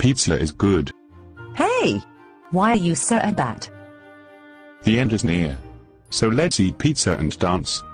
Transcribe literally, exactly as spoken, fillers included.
Pizza is good. Hey! Why are you so at that? The end is near. So let's eat pizza and dance.